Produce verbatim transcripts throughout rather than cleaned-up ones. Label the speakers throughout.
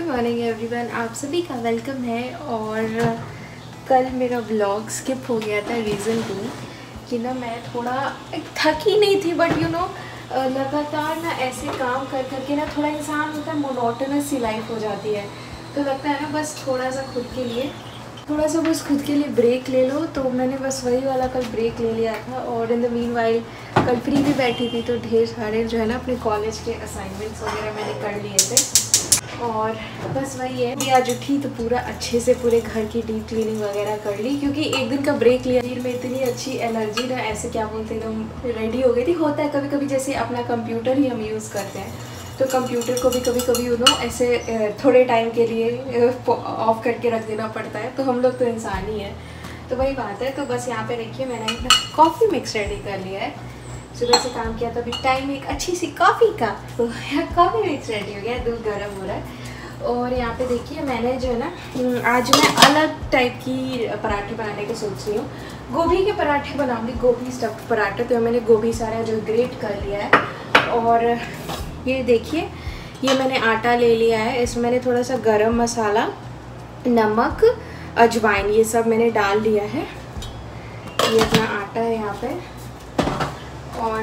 Speaker 1: Morning everyone, आप सभी का वेलकम है। और कल मेरा व्लॉग स्किप हो गया था। रीज़न टू कि ना मैं थोड़ा थकी नहीं थी, बट यू नो लगातार ना ऐसे काम कर करके ना थोड़ा इंसान होता है, मोनोटोनस सी लाइफ हो जाती है। तो लगता है ना बस थोड़ा सा खुद के लिए थोड़ा सा बस खुद के लिए ब्रेक ले लो। तो मैंने बस वही वाला कल ब्रेक ले लिया था। और इन द मीन वाइल कल फ्री भी बैठी थी, तो ढेर सारे जो है ना अपने कॉलेज के असाइनमेंट्स वगैरह मैंने कर लिए थे। और बस वही है, मैं आज उठी तो पूरा अच्छे से पूरे घर की डीप क्लीनिंग वगैरह कर ली, क्योंकि एक दिन का ब्रेक लिया। शरीर में इतनी अच्छी एनर्जी ना, ऐसे क्या बोलते हैं, एकदम रेडी हो गई थी। होता है कभी कभी, जैसे अपना कंप्यूटर ही हम यूज़ करते हैं, तो कंप्यूटर को भी कभी कभी यू नो ऐसे थोड़े टाइम के लिए ऑफ करके रख देना पड़ता है। तो हम लोग तो इंसान ही है, तो वही बात है। तो बस यहाँ पे देखिए, मैंने अपना कॉफ़ी मिक्स रेडी कर लिया है। सुबह से काम किया तो अभी टाइम एक अच्छी सी कॉफ़ी का, तो कॉफ़ी मिक्स रेडी हो गया, दूध गर्म हो रहा है। और यहाँ पे देखिए, मैंने जो है ना आज मैं अलग टाइप की पराठे बनाने की सोच रही हूँ। गोभी के पराठे बनाऊँगी, गोभी स्टफ्ड पराठे। तो मैंने गोभी सारा जो ग्रेट कर लिया है। और ये देखिए, ये मैंने आटा ले लिया है। इसमें मैंने थोड़ा सा गरम मसाला, नमक, अजवाइन, ये सब मैंने डाल लिया है। ये अपना आटा है यहाँ पे। और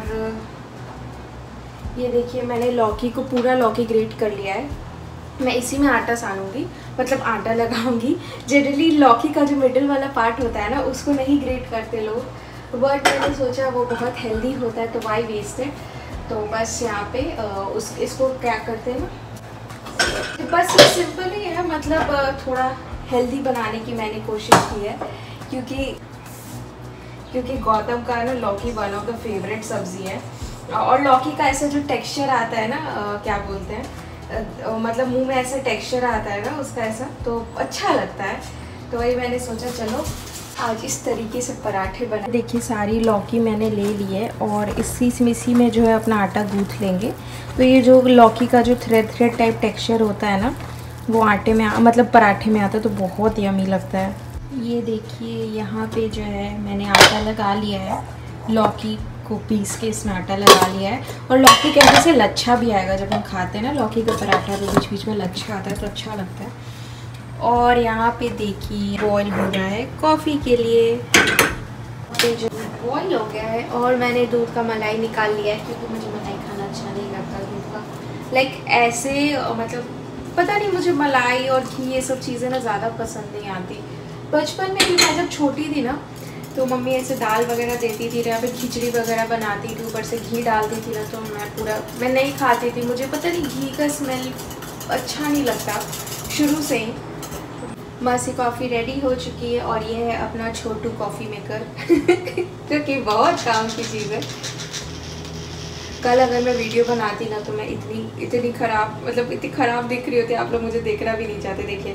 Speaker 1: ये देखिए, मैंने लौकी को पूरा लौकी ग्रेट कर लिया है। मैं इसी में आटा सानूंगी, मतलब आटा लगाऊंगी। जनरली लौकी का जो मिडिल वाला पार्ट होता है ना, उसको नहीं ग्रेट करते लोग, बट मैंने सोचा वो बहुत हेल्दी होता है, तो वाई वेस्ट है। तो बस यहाँ पे उस इसको क्या करते हैं ना, बस ये सिंपल ही है, मतलब थोड़ा हेल्दी बनाने की मैंने कोशिश की है। क्योंकि क्योंकि गौतम का ना लौकी वन ऑफ द फेवरेट सब्ज़ी है। और लौकी का ऐसा जो टेक्सचर आता है ना, आ, क्या बोलते हैं, आ, मतलब मुंह में ऐसा टेक्सचर आता है ना उसका, ऐसा तो अच्छा लगता है। तो वही मैंने सोचा चलो आज इस तरीके से पराठे बना। देखिए, सारी लौकी मैंने ले ली है और इसी इसी में जो है अपना आटा गूँथ लेंगे। तो ये जो लौकी का जो थ्रेड थ्रेड टाइप टेक्सचर होता है ना, वो आटे में मतलब पराठे में आता है, तो बहुत यम्मी लगता है। ये देखिए, यहाँ पे जो है मैंने आटा लगा लिया है। लौकी को पीस के इसमें आटा लगा लिया है। और लौकी के अंदर से लच्छा भी आएगा जब हम खाते हैं ना लौकी का पराठा, तो बीच बीच में लच्छा आता है, तो अच्छा लगता है। और यहाँ पे देखिए बॉईल हो रहा है कॉफ़ी के लिए। तो जो बॉईल हो गया है, और मैंने दूध का मलाई निकाल लिया है, क्योंकि मुझे मलाई खाना अच्छा नहीं लगता दूध का। लाइक ऐसे मतलब पता नहीं, मुझे मलाई और घी ये सब चीज़ें ना ज़्यादा पसंद नहीं आती। बचपन में भी मैं जब छोटी थी ना, तो मम्मी ऐसे दाल वगैरह देती थी, यहाँ पे खिचड़ी वगैरह बनाती थी, ऊपर से घी डालती थी ना, तो मैं पूरा मैं नहीं खाती थी। मुझे पता नहीं, घी का स्मेल अच्छा नहीं लगता शुरू से ही। मासी कॉफ़ी रेडी हो चुकी है, और ये है अपना छोटू कॉफ़ी मेकर जो कि बहुत काम की चीज़ है। कल अगर मैं वीडियो बनाती ना, तो मैं इतनी इतनी ख़राब मतलब इतनी ख़राब दिख रही होती, आप लोग मुझे देखना भी नहीं चाहते। देखिए,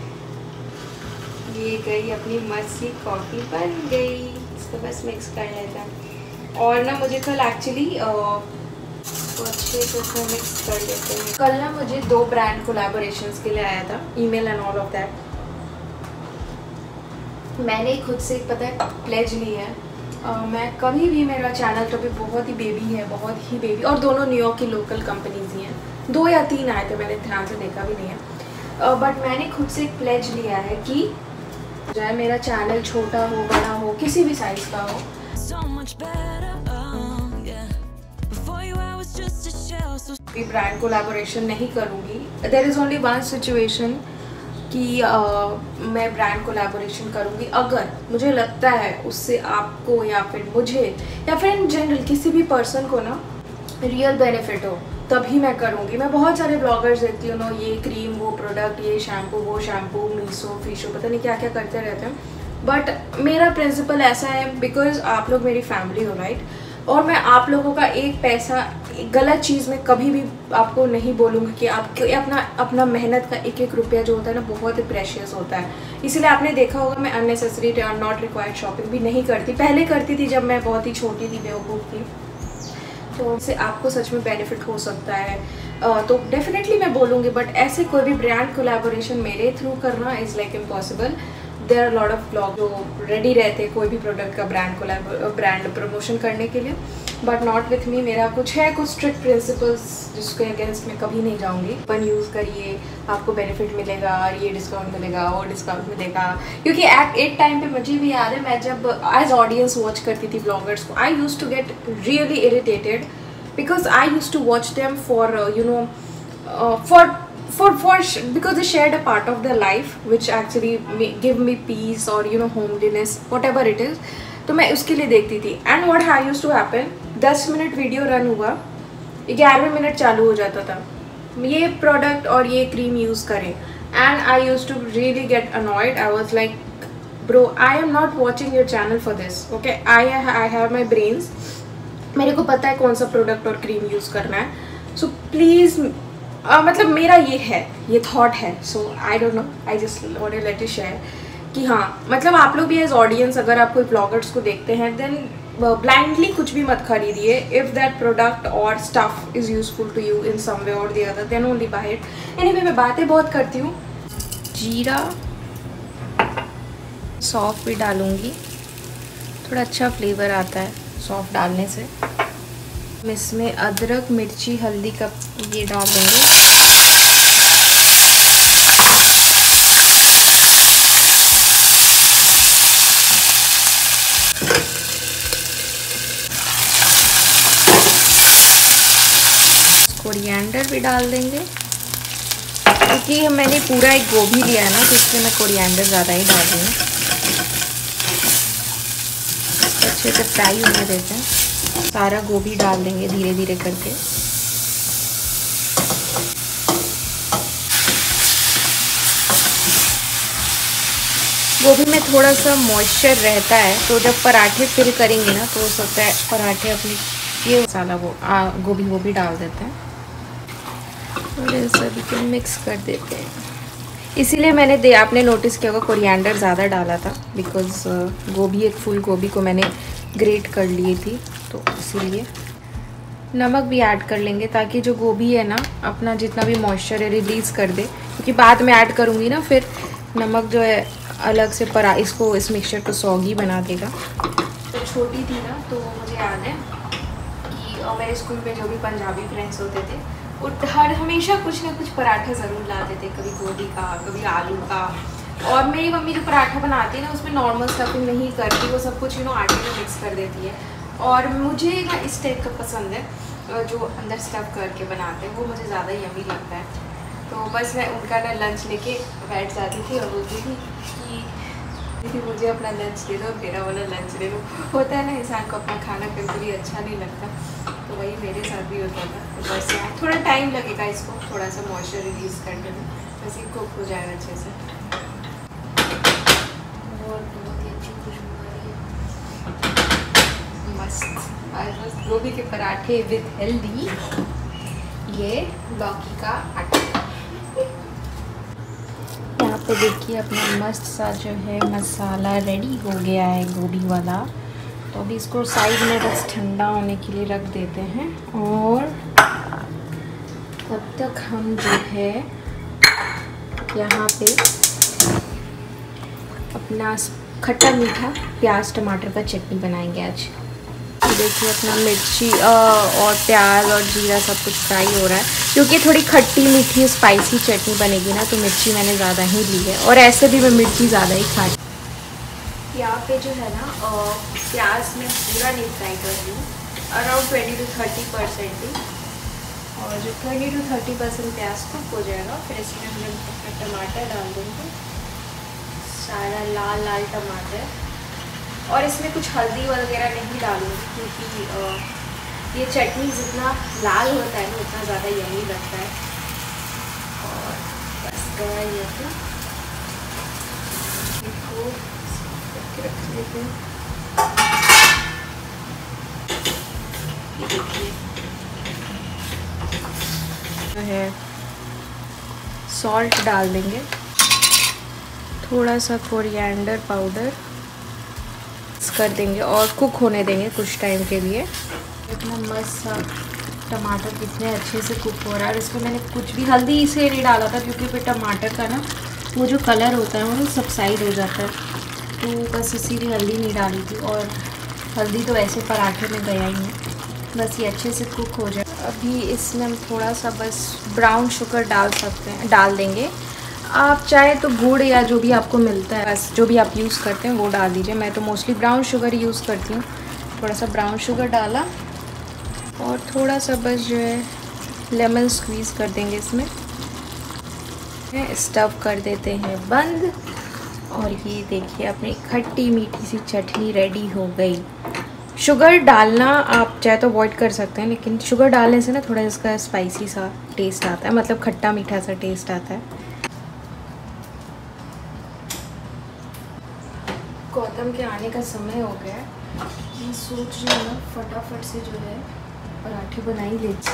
Speaker 1: ये गई अपनी मस्ती कॉफ़ी बन गई। इसको बस मिक्स कर लेते हैं। और ना मुझे कल एक्चुअली अच्छे से मिक्स कर लेते हैं। कल ना मुझे दो ब्रांड कोलैबोरेशंस के लिए आया था email and all of that. मैंने खुद से पता है प्लेज ली है। uh, मैं कभी भी, मेरा चैनल तो भी बहुत ही बेबी है, बहुत ही बेबी। और दोनों न्यूयॉर्क की लोकल कंपनीज ही हैं, दो या तीन आए थे, मैंने ध्यान से देखा भी नहीं है। बट uh, मैंने खुद से एक प्लेज लिया है कि चाहे मेरा चैनल छोटा हो, बड़ा हो, किसी भी साइज का हो, भी ब्रांड कोलैबोरेशन नहीं करूँगी। There is only one situation कि uh, मैं ब्रांड कोलैबोरेशन करूँगी अगर मुझे लगता है उससे आपको या फिर मुझे या फिर इन जनरल किसी भी पर्सन को ना रियल बेनिफिट हो, तभी मैं करूँगी। मैं बहुत सारे ब्लॉगर्स देखती हूँ ना, ये क्रीम, वो प्रोडक्ट, ये शैम्पू, वो शैम्पू, मीशो फीशो, पता नहीं क्या क्या करते रहते हैं। बट मेरा प्रिंसिपल ऐसा है, बिकॉज आप लोग मेरी फैमिली हो, राइट। और मैं आप लोगों का एक पैसा गलत चीज़ में कभी भी आपको नहीं बोलूँगी कि आप अपना अपना मेहनत का एक एक रुपया जो होता है ना, बहुत ही प्रेशियस होता है। इसलिए आपने देखा होगा मैं अननेसेसरी नॉट रिक्वायर्ड शॉपिंग भी नहीं करती। पहले करती थी जब मैं बहुत ही छोटी थी, बेवकूफ़ थी। तो उससे आपको सच में बेनिफिट हो सकता है, तो डेफिनेटली मैं बोलूँगी। बट ऐसे कोई भी ब्रांड कोलैबोरेशन मेरे थ्रू करना is like impossible. There are lot of blog जो रेडी रहते हैं कोई भी प्रोडक्ट का ब्रांड को ब्रांड प्रमोशन करने के लिए, बट नॉट विथ मी। मेरा कुछ है कुछ स्ट्रिक्ट प्रिंसिपल्स जिसके अगेंस्ट मैं कभी नहीं जाऊँगी। अपन यूज़ करिए, आपको बेनिफिट मिलेगा, ये डिस्काउंट मिलेगा, वो डिस्काउंट मिलेगा। क्योंकि एट एक टाइम पे मुझे भी याद है, मैं जब एज ऑडियंस वॉच करती थी ब्लॉगर्स को, I use to get really irritated because I use to watch them for you know for for for because they shared a part of their life which actually give me peace or you know homeliness whatever it is। तो मैं उसके लिए देखती थी। And what I used to happen, दस मिनट video run हुआ, ग्यारहवें मिनट चालू हो जाता था ये प्रोडक्ट और ये क्रीम यूज़ करें। And I used to really get annoyed. I was like bro I am not watching your channel for this, okay. I I have my brains, मेरे को पता है कौन सा प्रोडक्ट और क्रीम यूज़ करना है। सो प्लीज़ Uh, मतलब मेरा ये है, ये थॉट है। So I don't know, I just want to let you share कि हाँ, मतलब आप लोग भी एज ऑडियंस अगर आप कोई ब्लॉगर्स को देखते हैं देन ब्लाइंडली uh, कुछ भी मत खरीदिए। इफ़ दैट प्रोडक्ट और stuff is useful to you in some way और the other than only buy it. Anyway मैं बातें बहुत करती हूँ। जीरा सौंफ भी डालूँगी, थोड़ा अच्छा फ्लेवर आता है सौंफ डालने से। इसमें अदरक, मिर्ची, हल्दी का ये डाल देंगे। कोरिएंडर भी डाल देंगे क्योंकि मैंने पूरा एक गोभी लिया है ना, तो इसलिए मैं कोरिएंडर ज़्यादा ही डाल दूँगी। अच्छे से फ्राई होने देते हैं। सारा गोभी डाल देंगे धीरे धीरे करके। गोभी में थोड़ा सा मॉइस्चर रहता है, तो जब पराठे फिल करेंगे ना तो हो सकता है पराठे अपनी ये मसाला वो आ, गोभी वो भी डाल देते हैं और इन सभी को मिक्स कर देते हैं। इसीलिए मैंने दे आपने नोटिस किया होगा कोरिएंडर ज़्यादा डाला था, बिकॉज़ गोभी एक फुल गोभी को मैंने ग्रेट कर लिए थी, तो इसीलिए। नमक भी ऐड कर लेंगे ताकि जो गोभी है ना अपना जितना भी मॉइस्चर है रिलीज़ कर दे, क्योंकि बाद में ऐड करूँगी ना फिर नमक जो है अलग से परा इसको इस मिक्सचर को सॉगी बना देगा। तो छोटी थी ना तो मुझे याद है कि मेरे स्कूल में जो भी पंजाबी फ्रेंड्स होते थे वो हर हमेशा कुछ ना कुछ पराठा ज़रूर लाते थे, कभी गोभी का, कभी आलू का। और मेरी मम्मी जो पराठा बनाती है ना उसमें नॉर्मल स्टफिंग नहीं करती, वो सब कुछ यू नो आटे में मिक्स कर देती है। और मुझे ना इस टाइप का पसंद है जो अंदर स्टफ करके बनाते हैं, वो मुझे ज़्यादा यम्मी लगता है। तो बस मैं उनका ना लंच लेके बैठ जाती थी और बोलती थी कि दीदी मुझे अपना लंच दे दो, मेरा वाला लंच दे दो। होता है ना इंसान को अपना खाना बिल्कुल भी अच्छा नहीं लगता, तो वही मेरे साथ भी होता था। तो बस यार थोड़ा टाइम लगेगा इसको थोड़ा सा मॉइस्चर रिलीज़ करने में, बस ये कुक हो जाएगा अच्छे से। और बहुत ही अच्छी खुशबू आ रही है, मस्त। आज बस गोभी के पराठे विद हेल्दी ये लौकी का आटा। यहाँ पे देखिए अपना मस्त सा जो है मसाला रेडी हो गया है गोभी वाला। तो अभी इसको साइड में बस ठंडा होने के लिए रख देते हैं और तब तक हम जो है यहाँ पे अपना खट्टा मीठा प्याज टमाटर का चटनी बनाएंगे आज। देखिए अपना मिर्ची और प्याज और जीरा सब कुछ फ्राई हो रहा है, क्योंकि थोड़ी खट्टी मीठी स्पाइसी चटनी बनेगी ना तो मिर्ची मैंने ज़्यादा ही ली है, और ऐसे भी मैं मिर्ची ज़्यादा ही खाई। यहाँ पे जो है ना प्याज में पूरा नहीं फ्राई कर रही हूँ, around twenty to thirty percent ही। और जो ट्वेंटी टू थर्टी परसेंट प्याज कुक हो जाएगा फिर इसमें हम अपना टमाटर डाल देंगे, सारा लाल लाल टमाटर। और इसमें कुछ हल्दी वगैरह नहीं डालूंगी क्योंकि ये चटनी जितना लाल होता है उतना ज़्यादा यम्मी लगता है। और बस गया ये तो इसको रख लेते हैं। ये देखिए है सॉल्ट डाल देंगे, थोड़ा सा कोरिएंडर पाउडर कर देंगे और कुक होने देंगे कुछ टाइम के लिए। इतना मस्त सा टमाटर कितने अच्छे से कुक हो रहा है। और इसमें मैंने कुछ भी हल्दी इसे नहीं डाला था क्योंकि फिर टमाटर का ना वो जो कलर होता है वो सबसाइड हो जाता है, तो बस इसीलिए हल्दी नहीं डाली थी। और हल्दी तो ऐसे पराठे में गया ही नहीं, बस ये अच्छे से कुक हो जाए। अभी इसमें हम थोड़ा सा बस ब्राउन शुगर डाल सकते हैं, डाल देंगे। आप चाहे तो गुड़ या जो भी आपको मिलता है, बस जो भी आप यूज़ करते हैं वो डाल दीजिए। मैं तो मोस्टली ब्राउन शुगर यूज़ करती हूँ। थोड़ा सा ब्राउन शुगर डाला और थोड़ा सा बस जो है लेमन स्क्वीज़ कर देंगे इसमें। स्टव कर देते हैं बंद। और ये देखिए अपनी खट्टी मीठी सी चटनी रेडी हो गई। शुगर डालना आप चाहे तो अवॉइड कर सकते हैं, लेकिन शुगर डालने से ना थोड़ा इसका स्पाइसी सा टेस्ट आता है, मतलब खट्टा मीठा सा टेस्ट आता है। गौतम के आने का समय हो गया है, मैं सोच रही हूँ फटाफट से जो है पराठे बना ही ले।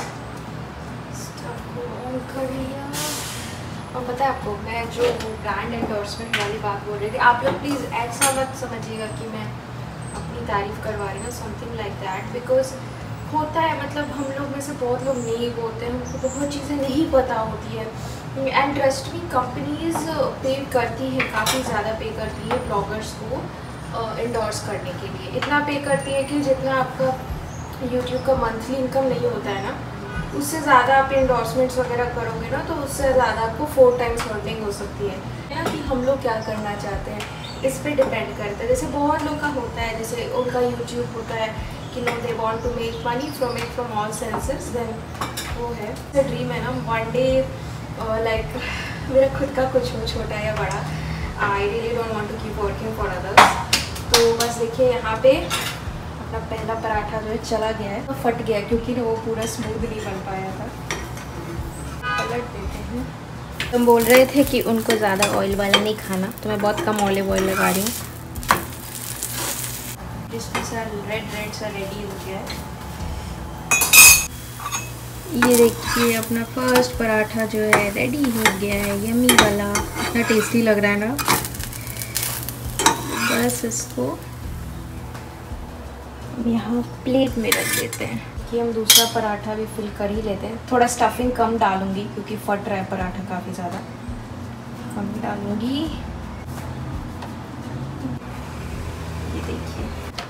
Speaker 1: कर लिया। और पता है आपको, मैं जो ब्रांड एंडोर्समेंट वाली बात बोल रही थी, आप लोग प्लीज़ ऐसा मत समझिएगा कि मैं अपनी तारीफ़ करवा रही हूँ, समथिंग लाइक दैट। बिकॉज होता है, मतलब हम लोग में से बहुत लोग नहीं बोलते हैं, उनको बहुत चीज़ें नहीं पता होती है। एंड ट्रस्ट मी, कंपनीज पे करती है, काफ़ी ज़्यादा पे करती है ब्लॉगर्स को एंडोर्स करने के लिए। इतना पे करती है कि जितना आपका यूट्यूब का मंथली इनकम नहीं होता है ना, उससे ज़्यादा आप एंडोर्समेंट्स वगैरह करोगे ना, तो उससे ज़्यादा आपको फोर टाइम्स फंडिंग हो सकती है ना। कि हम लोग क्या करना चाहते हैं इस पे डिपेंड करता है। जैसे बहुत लोग का होता है, जैसे उनका यूट्यूब होता है कि no they want to make money from it from all senses, then वो है ड्रीम है ना वन डे लाइक मेरा खुद का कुछ हो, छोटा या बड़ा। I really don't want to keep working for others. तो बस देखिए यहाँ पे अपना पहला पराठा जो है चला गया है, तो फट गया क्योंकि वो पूरा स्मूथ नहीं बन पाया था। पलट देते हैं। तुम बोल रहे थे कि उनको ज़्यादा ऑयल वाला नहीं खाना, तो मैं बहुत कम ऑलिव ऑयल लगा रही हूँ। जिसमें सा रेड रेड सा रेडी हो गया है। ये देखिए अपना फर्स्ट पराठा जो है रेडी हो गया है, यमी वाला। इतना टेस्टी लग रहा है ना। बस इसको यहाँ प्लेट में रख देते हैं कि हम दूसरा पराठा भी फिल कर ही लेते हैं। थोड़ा स्टफिंग कम डालूंगी क्योंकि फट रहा है पराठा, काफ़ी ज़्यादा कम डालूंगी। ये देखिए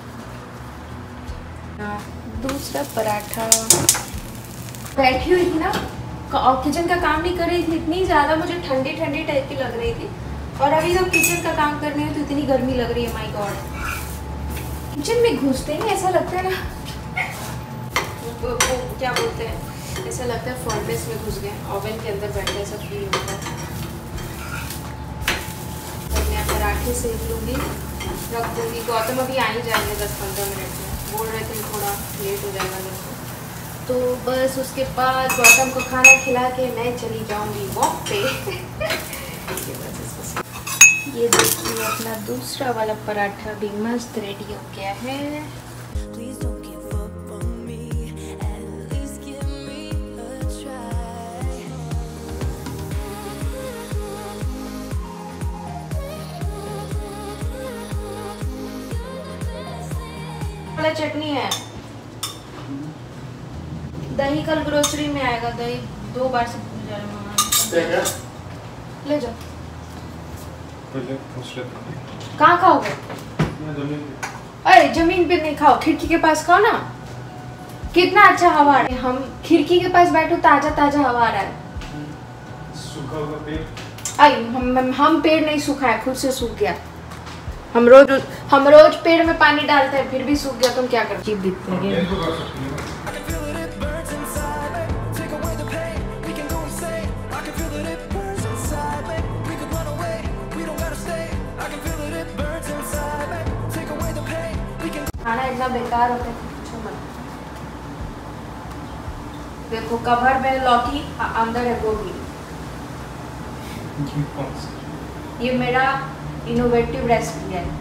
Speaker 1: दूसरा पराठा। बैठी हुई थी ना, किचन का काम नहीं कर रही थी, इतनी ज़्यादा मुझे ठंडी ठंडी टाइप की लग रही थी। और अभी जब किचन का काम करने में तो इतनी गर्मी लग रही है, माय गॉड। किचन में घुसते ही ऐसा लगता है ना, वो, वो क्या बोलते हैं, ऐसा लगता है फर्नेस में घुस गए, ओवन के अंदर बैठे, ऐसा फील होता है। तो मैं पराठे सेक लूँगी, रख दूँगी। गौतम अभी आ ही जाएंगे दस पंद्रह मिनट में, बोल रहे थे थोड़ा लेट हो जाएगा जैसे। तो बस उसके बाद गौतम को खाना खिला के मैं चली जाऊँगी वॉक पे। ये देखिए अपना दूसरा वाला पराठा भी मस्त रेडी हो गया है। वाला चटनी है, दही कल ग्रोसरी में आएगा, दही दो बार से भूल जा रहा हूँ। ले जाओ। कहाँ खाओगे? अरे जमीन पे नहीं खाओ, खिड़की के पास खाओ ना, कितना अच्छा हवा आ रहा है। हम खिड़की के पास बैठो, ताजा ताजा हवा आ रहा है। सूखा हुआ पेड़? आई हम, हम हम पेड़ नहीं सूखा है, खुद से सूख गया। हम रोज हम रोज पेड़ में पानी डालते हैं, फिर भी सूख गया। तुम क्या करते? चीप दिखते हैं। खाना इतना बेकार होता है, पूछो मत। देखो कवर में लौकी, अंदर है गोभी। ये मेरा इनोवेटिव रेसिपी है।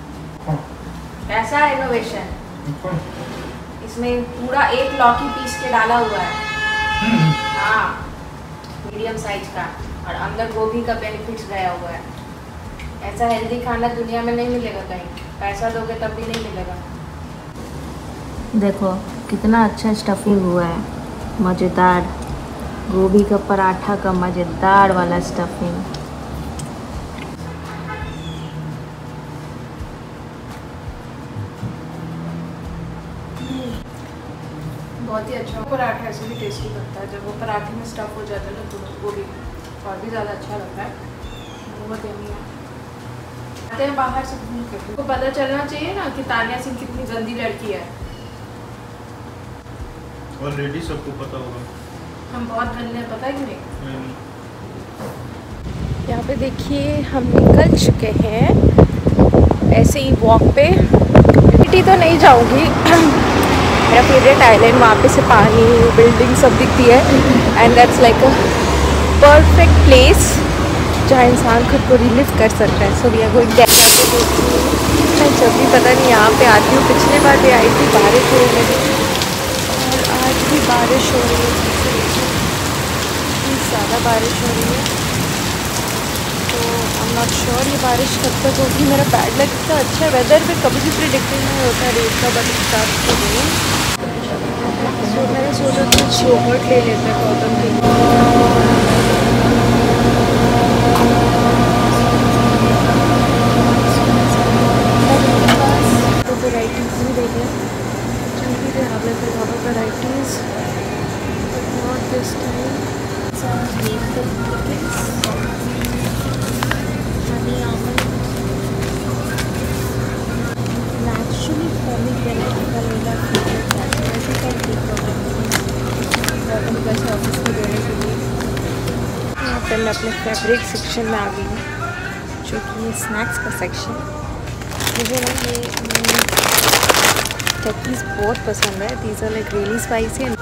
Speaker 1: कैसा इनोवेशन? इसमें पूरा एक लौकी पीस के डाला हुआ है, हाँ, मीडियम साइज का, और अंदर गोभी का बेनिफिट्स गया हुआ है। ऐसा हेल्दी खाना दुनिया में नहीं मिलेगा कहीं, पैसा दोगे तब भी नहीं मिलेगा। देखो कितना अच्छा स्टफिंग हुआ है, मज़ेदार। गोभी का पराठा का मज़ेदार वाला स्टफिंग। बहुत ही अच्छा पराठा ऐसे भी टेस्टी लगता है, जब वो पराठे में स्टफ हो जाता है ना तो वो भी और भी ज़्यादा अच्छा लगता है। बहुत यम्मी है। आते हैं बाहर से घूम कर, तो पता चलना चाहिए ना कि तानिया सिंह कितनी गंदी लड़की है।
Speaker 2: ऑलरेडी सबको पता होगा
Speaker 1: हम बहुत गंदे हैं, पता है कि नहीं।
Speaker 3: यहाँ पे देखिए हम निकल चुके हैं ऐसे ही वॉक पे। सिटी तो नहीं जाऊँगी, मेरा फेवरेट आइलैंड, वहाँ पे से पानी बिल्डिंग सब दिखती है and that's like a perfect place जहाँ इंसान खुद को रिलीव कर सकता है। So we are going there. मैं जब भी पता नहीं यहाँ पे आती हूँ, पिछले बार भी आई थी, बारिश हो रही थी और आज भी बारिश हो रही है, ज़्यादा बारिश हो रही है। तो आई एम नॉट श्योर ये बारिश कब तक होगी। मेरा बैड लक इतना अच्छा है, वेदर पे कभी भी प्रिडिक्टिंग नहीं होता रेट का, बट स्टार्ट तो नहीं। सो मैंने सोचा कुछ योगर्ट ले लेते हैं गौतम के तो वेराइटीज़ भी देखें, चूँकि they have like a lot of varieties, but not this time. यहाँ पर मैं अपने फैब्रिक सेक्शन में आ गई हूँ, जो कि ये स्नैक्स का सेक्शन। मुझे ना ये टैकीज़ बहुत पसंद है। These are like really spicy and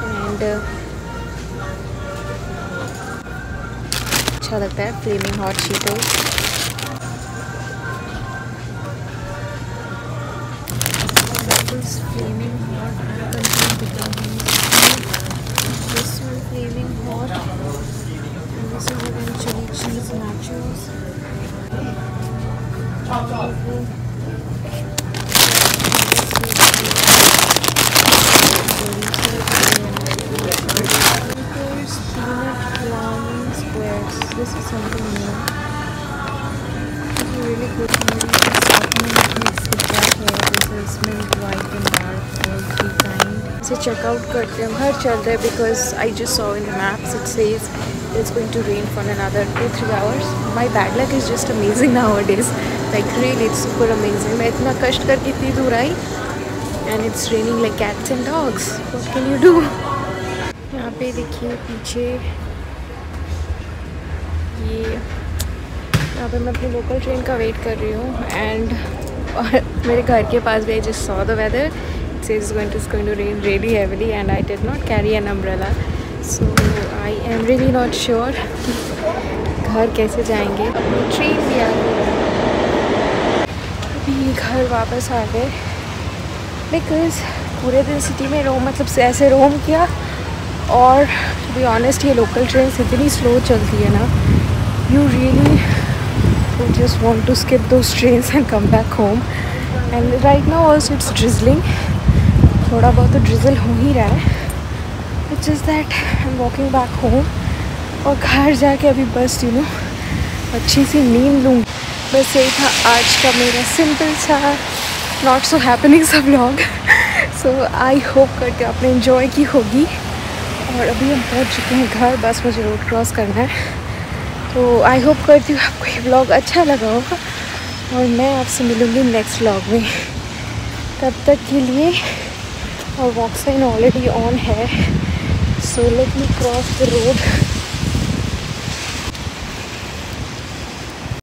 Speaker 3: अच्छा लगता है। Flaming hot Cheetos, flaming hot, this one flaming hot, and this is again chili cheese nachos. This is something new. It's really good. Makes the black hair. This is milk white and dark, all three kind. So check out करते हैं, घर चल रहे हैं because I just saw in the maps it says it's going to rain for another two three hours. My bad luck is just amazing nowadays. Like really, it's super amazing. मैं इतना कष्ट करके इतनी दूर आई and it's raining like cats and dogs. What can you do? यहाँ पे देखिए पीछे ये, यहाँ पे मैं अपनी लोकल ट्रेन का वेट कर रही हूँ एंड मेरे घर के पास भी I just saw the weather, it says it's going to it's going to rain really heavily and I did not carry an umbrella, so I am really not sure घर कैसे जाएंगे। ट्रेन भी आ गई, अभी घर वापस आ गए बिकॉज पूरे दिन सिटी में रोम मतलब से ऐसे रोम किया। और टू बी ऑनेस्ट ये लोकल ट्रेन इतनी स्लो चलती है ना, you really would just want to skip those trains and come back home. And right now also it's drizzling, थोड़ा बहुत तो drizzle हो ही रहा है। It's just that I'm walking back home और घर जाके अभी बस यू नो अच्छी सी नींद लूँगी। बस यही था आज का मेरा सिंपल सा नॉट सो हैपनिंग सा व्लॉग। सो आई होप करके आपने इन्जॉय की होगी। और अभी हम पहुँच चुके हैं घर, बस मुझे रोड क्रॉस करना है। तो आई होप करती हूँ आपको ये व्लॉग अच्छा लगा होगा और मैं आपसे मिलूँगी नेक्स्ट व्लॉग में। तब तक के लिए, और वॉक साइन ऑलरेडी ऑन है, so let me cross the road.